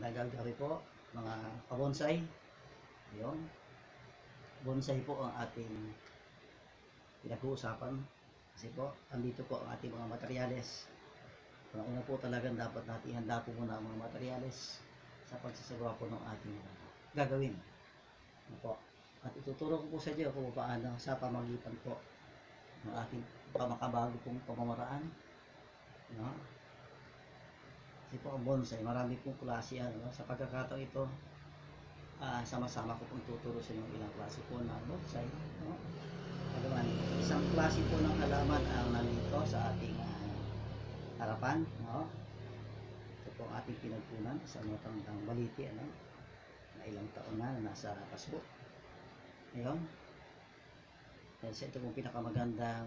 Magandang gabi po mga kabonsai. Ayun, bonsai po ang ating pinag-uusapan kasi po andito po ang ating mga materyales. Una po talagang dapat natin ihanda po muna ang mga materyales sa pagsasagawa po ng ating gagawin. Ano po? At ituturo ko po sa inyo kung paano sa pamagitan po ng ating pamakabago pong pamamaraan. No? Kasi po ang bonsai, marami pong klase yan. No? Sa pagkakataon ito, sama-sama ko pong tuturo sa inyo ilang klase po ng bonsai. No? Alaman, isang klase po ng halaman ang nandito sa ating harapan. No? Ito po ang ating pinagpunan sa matandang baliti. Ano? Na ilang taon na nasa pasbo. Ngayon, ito pong pinakamagandang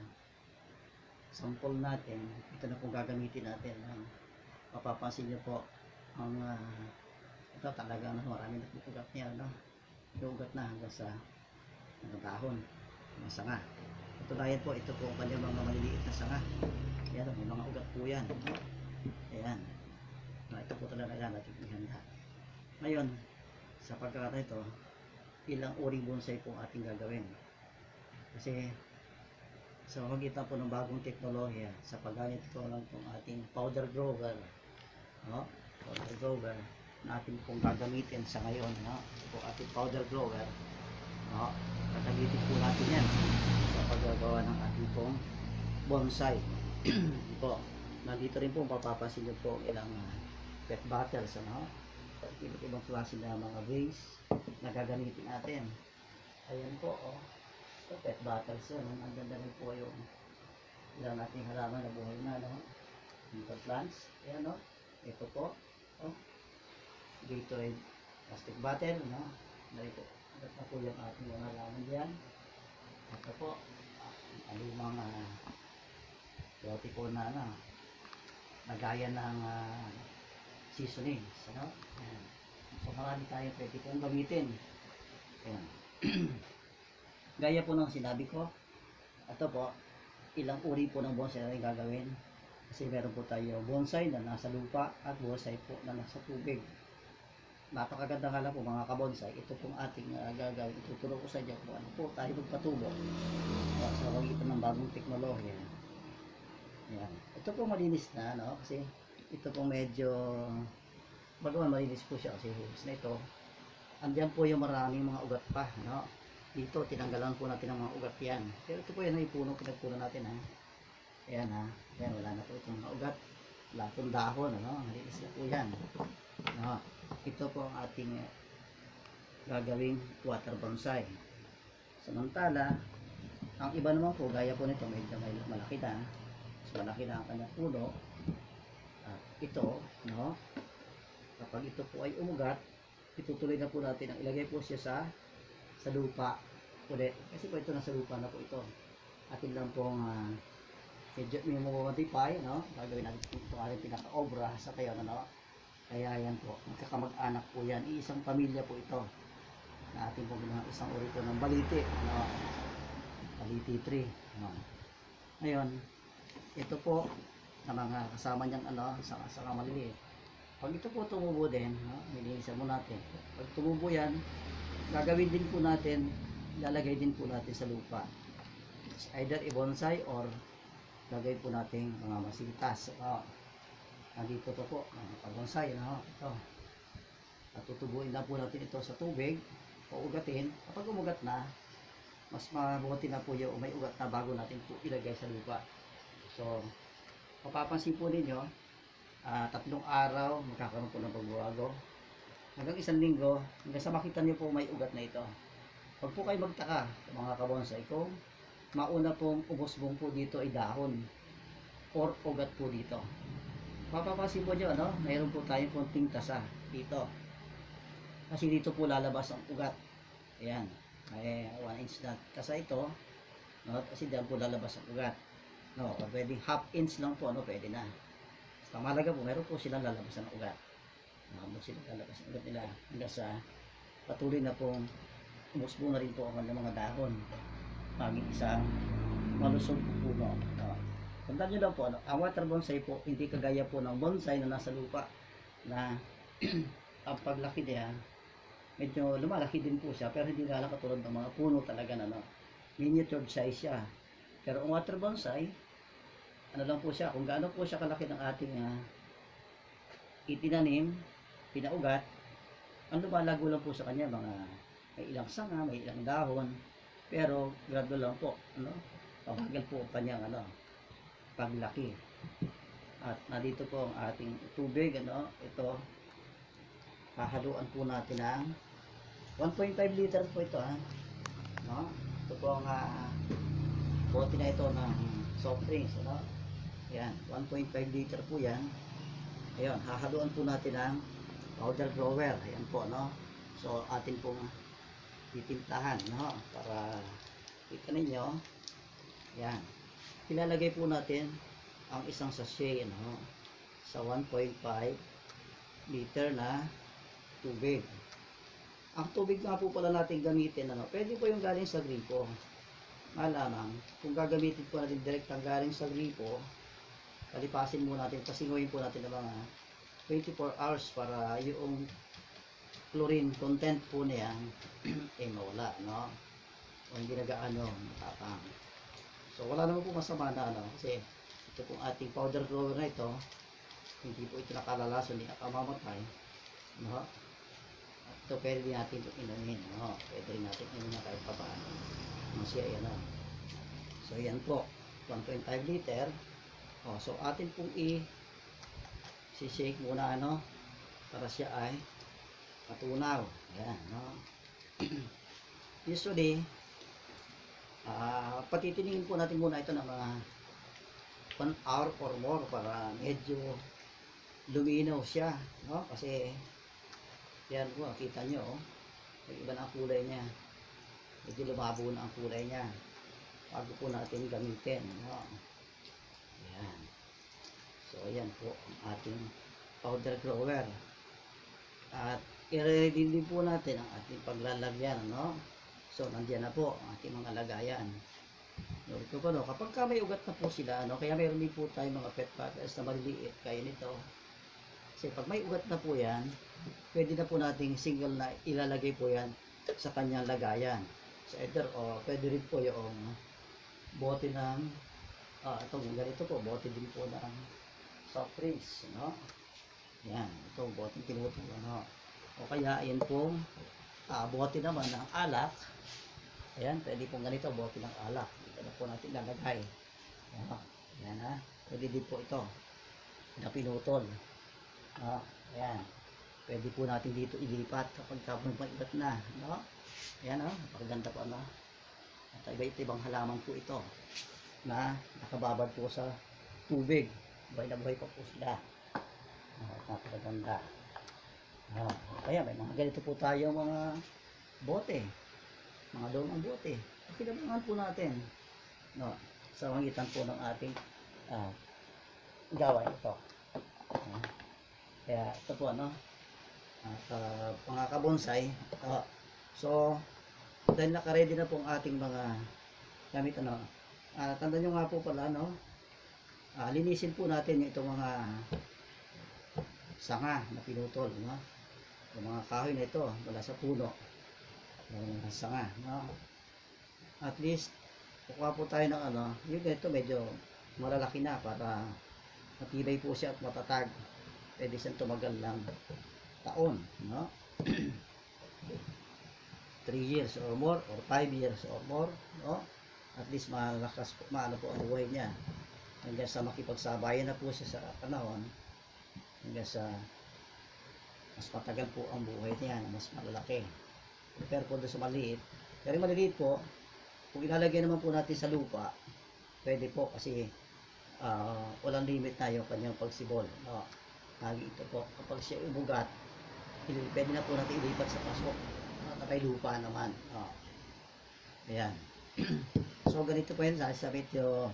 sample natin. Ito na pong gagamitin natin. Mapapansin nyo po ang ito talagang marami nagpupugat niya, no? Ugat na hanggang sa dahon ng sanga. Ito na yan po, ito po ang kanyang mga maliliit na sanga. Yan, may mga ugat po yan, no? Ayan, ito po talaga yan natin ihanda. Ngayon, sa pagkakataon ito, ilang uri bonsai po ang ating gagawin. Kasi sa magitan po ng bagong teknolohiya, sa paggamit ito lang itong ating powder grower, no? Powder grower na ating pong gagamitin sa ngayon, no? Ito ating powder grower, no? Gagamitin po natin yan sa paggagawa ng ating pong bonsai. Ito, nandito rin po mapapansin nyo po ilang pet bottles, no? Ibang klase na mga vase na gagamitin natin. Ayan po, oh. So, pet bottles yan. Ang ganda rin po yung ilang nating halaman na buhay na, no? Dito plants. Ayan, no? Ito po, oh. Dito ay plastic bottle, no? Dali po. Ito na po yung ating mga halaman dyan. Ito po, ang mga dati po na, ano, nagaya ng seasonings, ano? Ayan. So, marami tayo pwede pong gamitin. Ayan. Gaya po ng sinabi ko, ito po, ilang uri po ng bonsai na gagawin. Kasi meron po tayo bonsai na nasa lupa at bonsai po na nasa tubig. Napakaganda nga lang po mga kabonsai. Ito pong ating gagawin. Ituturo ko sa inyo kung ano po tayo magpatubo sa pagitan ng bagong teknolohiya. Ayan. Ito po malinis na, no? Kasi ito po medyo bagaman malinis po siya kasi hubs na ito. Andiyan po yung maraming mga ugat pa, no? Dito, tinanggalan po natin ang mga ugat yan. Pero ito po yan, ipuno, pinagpuno natin, ha. Ayan, ha. Ayan, wala na po itong mga ugat. Wala itong dahon, ano. Malinis na po yan. No? Ito po ang ating gagawing water bonsai. Samantala, ang iba naman po, gaya po nito, medyo may malaki na. Mas malaki na ang kanyang puno. Ito, no. Kapag ito po ay umugat, itutuloy na po natin ang ilagay po siya sa lupa ulit. Kasi po ito nasa lupa na po ito. Atin lang pong medyo modify, no? Gagawin natin ito ating pinaka-obra sa kayo, no? Kaya yan po, magkakamag-anak po yan. Iisang pamilya po ito. Na ating pong bilang isang uri po ng baliti, no? Baliti tree, no? Ngayon, ito po na mga kasama niyang ano, saka maliliit. Pag ito po tumubo din, no? Nilinisan mo natin. Pag tumubo yan, gagawin din po natin, lalagay din po natin sa lupa. It's either i-bonsai or lagay po natin mga masitas. Nandito to po, pag-bonsai, no? Ito. At tutubuin na po natin ito sa tubig, uugatin. Kapag umugat na, mas mabuti na po yung may ugat na bago natin po ilagay sa lupa. So, mapapansin po ninyo, 3 araw, magkakaroon po ng pagbabago. Hanggang 1 linggo, hanggang sa makita niyo po may ugat na ito. Huwag po kayo magtaka, mga kabonsai, kung mauna pong umusbong po dito ay dahon or ugat po dito. Mapapansin po nyo, no? Mayroon po tayong konting tasa dito. Kasi dito po lalabas ang ugat. Ayan, may 1 inch na tasa ito, no? Kasi diyan po lalabas ang ugat. No, pwede ½ inch lang po, no? Pwede na. Basta mahalaga po, meron po silang lalabasan ng ugat. Nakabot sila talaga sa ugat nila hanggang sa patuloy na pong umusbong na rin po ang mga dahon maging isang malusog po puno. Tandaan nyo lang po, ang water bonsai po hindi kagaya po ng bonsai na nasa lupa na ang paglaki niya, medyo lumalaki din po siya, pero hindi nga lang katulad ng mga puno talaga na no, miniature size siya. Pero ang water bonsai, ano lang po siya, kung gaano po siya kalaki ng ating itinanim, pinaugat, ang lumalago lang po sa kanya, mga may ilang sanga, may ilang dahon, pero gradual lang po, ano, pabagal po ang kanyang paglaki. At nandito po ang ating tubig, ito, hahaluan po natin ng 1.5 liter po ito, no? Ito po ang bote na ito ng soft drinks, yan, 1.5 liter po yan. Ayun, hahaluan po natin ng powder grower, ayan po, so atin pong titimplahan, para kita ninyo, yan, ilalagay po natin ang isang sachet, sa 1.5 liter na tubig. Ang tubig nga po pala natin gamitin, pwede po yung galing sa gripo. Malamang, kung gagamitin po natin direct ang galing sa gripo, kalipasin mo natin, pasinguin po natin ng mga 24 hours para yung chlorine content po niya mawala, o hindi na gaano matapang. So wala naman po masama na kasi ito pong ating powder grower na ito, hindi po ito nakalalaso, hindi nakamamatay, at ito pwede din natin ito inumin, pwede rin natin inumin na kahit pa paano, siya yan, so yan po 1.5 liter. So atin pong i-shake muna, para siya ay matunaw. Ayan, usually patitingin po natin muna ito ng mga 1 hour or more para medyo luminaw siya, kasi yan po, kita nyo, iba na ang kulay niya, medyo lumabo na ang kulay niya bago po natin gamitin, ayan. So ayan po ang ating powder grower, at i-ready din po natin ang ating paglalagyan, so nandiyan na po ang ating mga lagayan. Ito po, kapag ka may ugat na po sila, kaya mayroon din po tayo mga pet bottles na maliliit kaya nito, kasi pag may ugat na po yan, pwede na po nating single na ilalagay po yan sa kanyang lagayan, so either pwede rin po yung bote ng itong ganito po, bote din po ng soft drinks, yan, itong bote tinutulo, o kaya ayan po bote naman ng alak, ayan, pwede pong ganito, bote ng alak, dito na po natin lalagay, yan, pwede din po ito na pinutol, ayan, pwede po natin dito ilipat kapag mag-ibat na, ayan, napakaganda po, at iba-ibang halaman po ito na nakababad po sa tubig, buhay na buhay pa po sila, napakaganda. Kaya may mga ganito po tayo mga bote, mga lumang bote, pinabangan po natin, sa magitan po ng ating gawain ito. Kaya ito po, mga kabonsai, so dahil naka-ready na po ang ating mga gamit, tanda nyo nga po pala, linisin po natin itong mga sanga na pinutol, yung mga kahoy na ito mula sa puno, yung mga sanga, at least kukuha po tayo ng yung ito medyo malalaki na para matibay po siya at matatag, pwede siyang tumagal ng taon, 3 years or more or 5 years or more, at least malakas po, maano po ang buhay niya hanggang sa makipagsabayan na po siya sa panahon, hanggang sa mas matagal po ang buhay niya, mas malalaki. Pero po doon sa maliit, pero maliliit po, kung ilalagay naman po natin sa lupa, pwede po kasi walang limit na yung kanyang pagsibol, ito po, kapag siya ubugat, pwede na po natin ilipat sa pasok, kay lupa naman, ayan. So ganito po yan, sa medyo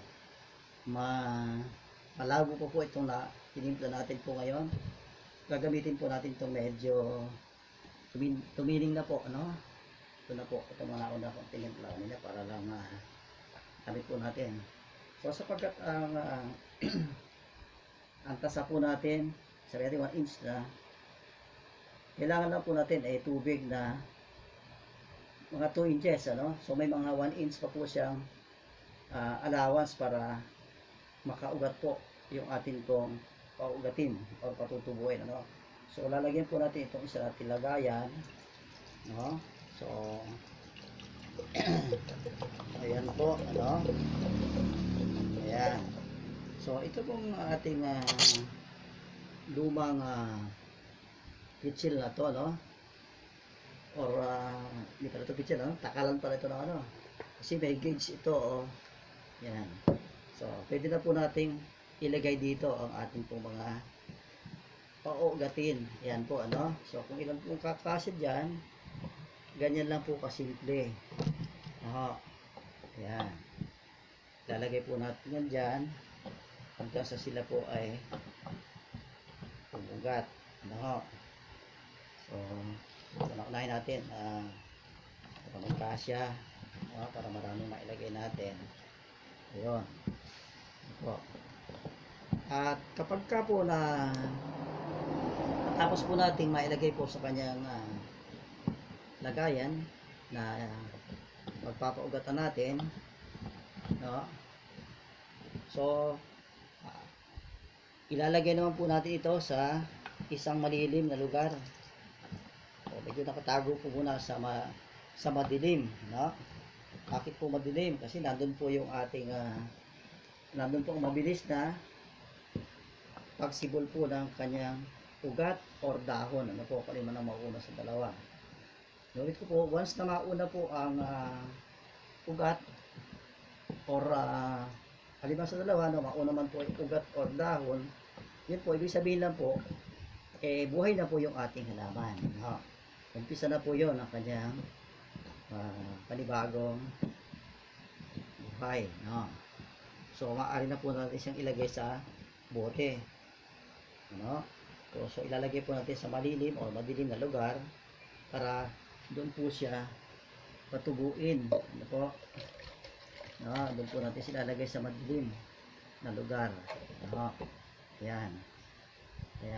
malabo po itong tinimpla natin po ngayon. Gagamitin po natin itong medyo tumiling na po, ito na po, ito mga nauna kong tinimpla nila para lang gamit po natin. So sapagkat ang tasa po natin, sabi natin 1 inch na, kailangan lang po natin ay tubig na mga 2 inches, ano? So may mga 1 inch pa po siyang allowance para makaugat po yung atin pong paugatin o patutubuin, ano? So lalagyan po natin itong isa natin lagayan, no? So ayan po, ano? Ayan. So ito pong ating lumang pitsil na to, no? Or hindi pala ito pitsil, no? Takalan pala ito ng ano, kasi may gauge ito, oh. Yan. So pwede na po nating ilagay dito ang ating pong mga paugatin. Yan po, ano? So kung ilan pong kakasya dyan, ganyan lang po kasimple. Yan. Lalagay po natin yan dyan hanggang sa sila po ay umugat. So unahin natin para magkasya, para maraming mailagay natin. Ayun. Po. At kapag ka po na tapos po nating mailagay po sa kanyang lagayan na magpapaugatan natin, no? So ilalagay naman po natin ito sa isang malilim na lugar. O, medyo nakatago po muna sa madilim, no? Bakit po madilim? Kasi nandun po yung ating nandun po ang mabilis na pagsibol po ng kanyang ugat or dahon. Ano po, kung man ang mauna sa dalawa. Nulit ko po, once na mauna po ang ugat or halimbawa sa dalawa, no, mauna man po yung ugat or dahon, yun po, ibig sabihin lang po, buhay na po yung ating halaman. No? Umpisa na po yun ang kanyang panibagong buhay. No? So, maaari na po natin siyang ilagay sa bote. Ano? So, ilalagay po natin sa malilim o madilim na lugar para doon po siya patubuin. Ano po? Doon po natin sila ilalagay sa madilim na lugar. Yan. Kaya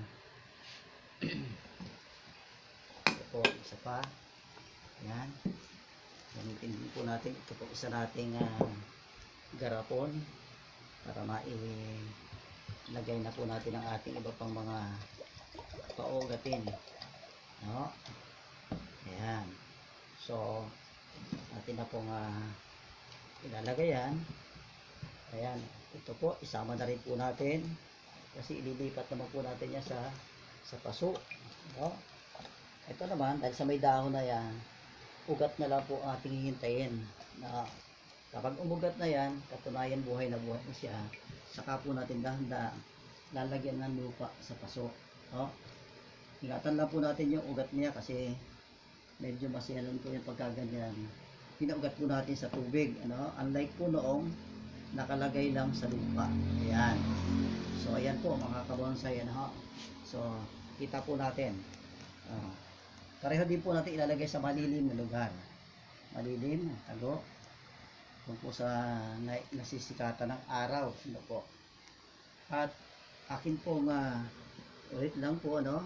ito po, isa pa. Yan. Gamitin din po natin. Ito po isa nating garapon para mailagay na po natin ang ating iba pang mga paugatin. No? Ayan. So, natin na pong ilalagay yan. Ayan. Ito po, isama na rin po natin kasi ililipat naman po natin yan sa paso. No? Ito naman, dahil sa may dahon na yan, ugat na lang po ang ating hihintayin. Na kapag umugat na yan, katunayan buhay na siya, saka po natin dahan-dahan lalagyan ng lupa sa paso. No? Ingatan lang po natin yung ugat niya kasi medyo masiyalan po yung pagkaganyan. Pinaugat po natin sa tubig. Ano? Unlike po noong nakalagay lang sa lupa. Ayan. So, ayan po mga kabonsay. Ano? So, kita po natin. Pareho din po natin ilalagay sa malilim na lugar. Malilim, tago. Kung po sa nasisikatan ng araw. Ano po. At akin pong ulit lang po, ano,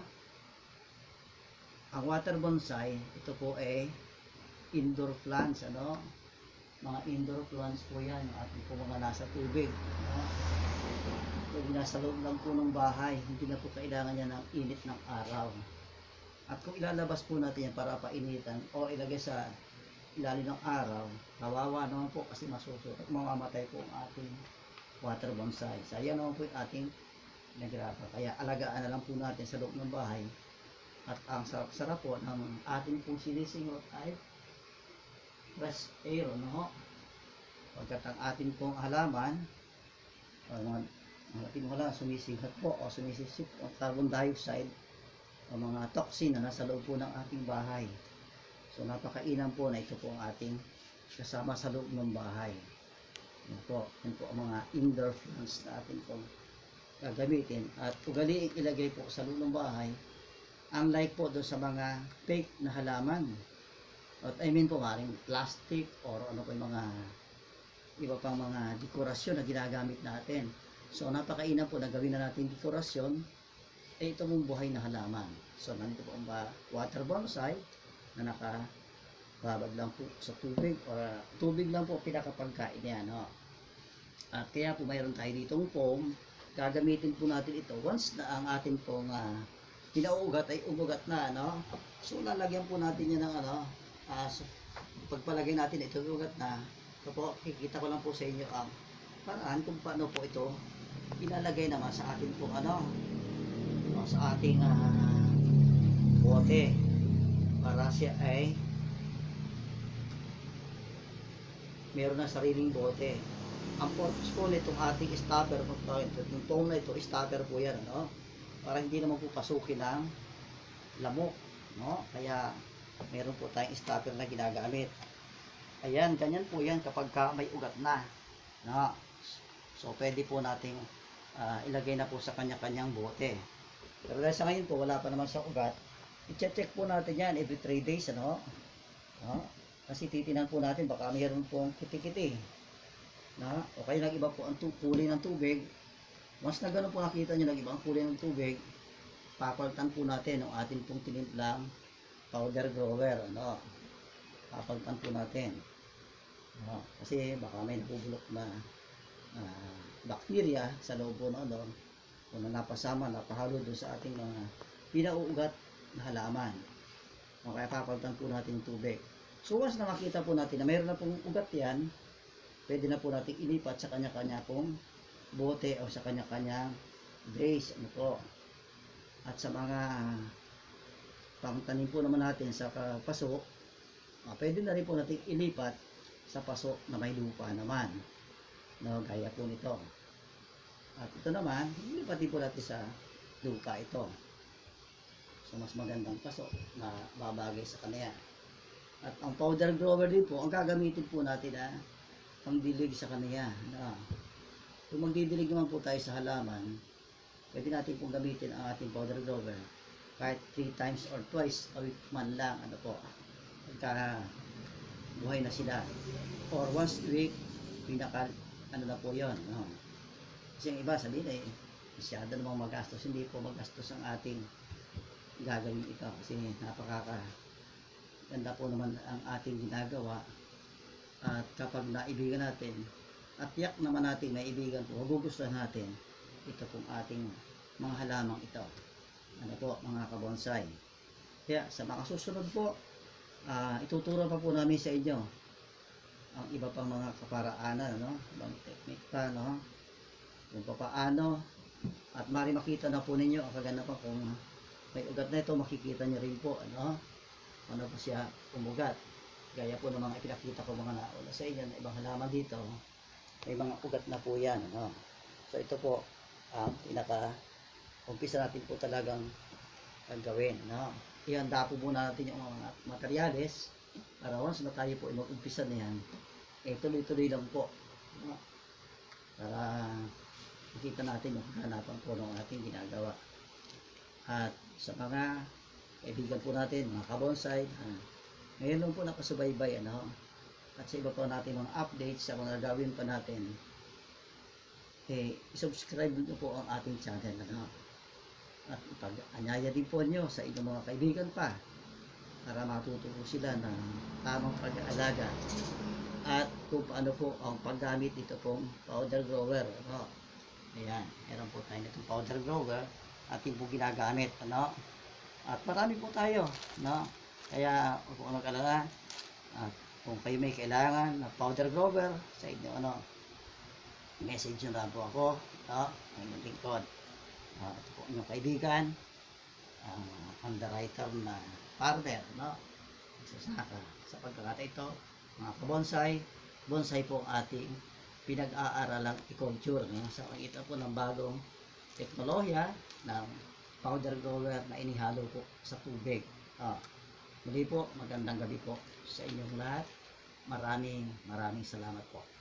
ang water bonsai, ito po ay indoor plants, ano, mga indoor plants po yan, at po mga nasa tubig, ano? Pag nasa loob lang po ng bahay, hindi na po kailangan niya ng init ng araw. At kung ilalabas po natin yan para painitan o ilagay sa ilalim ng araw, kawawa naman po kasi masusuot at mamamatay po ang ating water bonsai. So, yan naman po yung ating nagrapa. Kaya alagaan na lang po natin sa loob ng bahay. At ang sarap-sarap po ng ating pong sinisingot ay fresh air, no? Pagkat ang ating pong halaman, ang ating wala sumisingat po o sumisisip ang carbon dioxide o mga toxin na nasa loob po ng ating bahay. So napakainam po na ito po ang ating kasama sa loob ng bahay. Yan po ang mga indoor plants na ating pong gagamitin at ugaliing ilagay po sa loob ng bahay, unlike po doon sa mga fake na halaman. At I mean po maring plastic or ano po yung mga iba pang mga dekorasyon na ginagamit natin. So napakainam po na gawin na natin dekorasyon ay ito mong buhay na halaman. So, nandito po ang water bonsai na nakababad lang po sa tubig, or tubig lang po pinakapagkain niya, no? At kaya po mayroon tayo ditong foam. Gagamitin po natin ito once na ang atin pong pinauugat ay umugat na, no? So, lalagyan po natin yan ng so, pagpalagay natin ito ugat na, ito po, kikita ko lang po sa inyo ang paraan kung paano po ito ilalagay naman sa atin pong sa ating bote para siya ay meron na sariling bote. Ang purpose po nitong ating stopper, itong foam na ito, stopper po yan, para hindi naman po pasukin ng lamok, kaya meron po tayong stopper na ginagamit. Ayan, ganyan po yan kapag may ugat na, so pwede po nating ilagay na po sa kanya-kanyang bote. Pero dahil sa ngayon po wala pa naman sa ugat, i-check po natin yan every 3 days, kasi titinan po natin baka mayroon pong kiti-kiti, o kaya nag-iba po ang kulay ng tubig. Once na gano'n po nakita nyo nag-iba ang kulay ng tubig, papalitan po natin ang ating pong tinimplang powder grower, papalitan po natin, kasi baka may nabubulok na bacteria sa loob po kung napasama, napahalo doon sa ating mga pinauugat na halaman, kaya papalitan po natin yung tubig. So once na makita po natin na mayroon na pong ugat yan, pwede na po natin ilipat sa kanya-kanya pong bote o sa kanya-kanyang base, at sa mga pangtanim po naman natin sa paso, pwede na rin po natin ilipat sa paso na may lupa naman, gaya po nito. At ito naman, ilipatin po natin sa lupa ito, so mas magandang paso na babagay sa kanya. At ang powder grower din po, ang gagamitin po natin pangdilig sa kanya. Kung magdidilig naman po tayo sa halaman, pwede natin pong gamitin ang ating powder grower kahit 3 times or twice a week man lang, pagka buhay na sila, or once a week, pinaka na po yun, kasi yung iba sabihin masyado namang magastos. Hindi po magastos ang ating gagawin ito, kasi napakaganda po naman ang ating ginagawa. At kapag naibigan natin at tiyak naman natin naibigan po, magugustuhan natin ito pong ating mga halamang ito, mga kabonsai. Kaya sa mga susunod po, ituturo pa po namin sa inyo ang iba pang mga kaparaanan, ibang technique pa, kung paano, at mari makita na po ninyo ang kaganapan kung may ugat na ito. Makikita nyo rin po ano po siya umugat, gaya po ng mga ipinakita ko mga nauna sa inyo na ibang halaman dito, may mga ugat na po yan, so ito po ang umpisa natin po talagang gawin, ihanda po muna natin yung mga materyales para once na tayo po mag-umpisa na yan, tuloy-tuloy lang po, para makita natin yung kaganapan po ng ating ginagawa. At sa mga kaibigan po natin, mga kabonsai, ngayon lang po nakasubaybay, at sa iba po natin mga updates sa mga gagawin pa natin, subscribe nyo po ang ating channel, at ipag-anyaya din po nyo sa inyong mga kaibigan pa para matuto po sila ng tamang pag-aalaga at kung paano po ang paggamit nito pong powder grower, ayan, meron po tayo nitong powder grower ating po ginagamit, at marami po tayo, kaya huwag po mag-alala. At kung kayo may kailangan na powder grower sa inyo, message nyo na po ako, ang lingkod. Ito po inyong kaibigan, underwriter na farmer, nagsasaka. Sa pagkakata ito, mga kabonsai, bonsai po ating pinag-aaralang i-culture. Sa pagkita po ng bagong teknolohiya ng powder grower na inihalo po sa tubig. Muli po, magandang gabi po sa inyong lahat. Maraming salamat po.